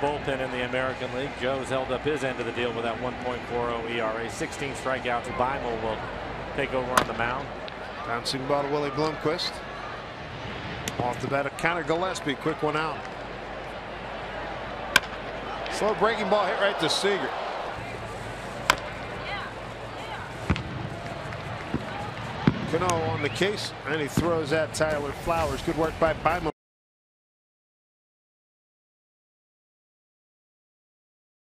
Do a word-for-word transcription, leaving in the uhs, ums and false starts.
bullpen in the American League. Joe's held up his end of the deal with that one point four oh E R A. sixteen strikeouts. Beimel will take over on the mound. Bouncing ball to Willie Bloomquist. Off the bat of Connor Gillespie. Quick one out. Slow breaking ball hit right to Seager. Cano on the case, and he throws at Tyler Flowers. Good work by Beimel.